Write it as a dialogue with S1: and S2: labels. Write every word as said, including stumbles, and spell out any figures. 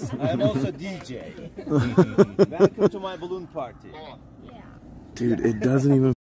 S1: Yes, I'm also D J. Welcome to my balloon party.
S2: Yeah.
S3: Dude, it doesn't even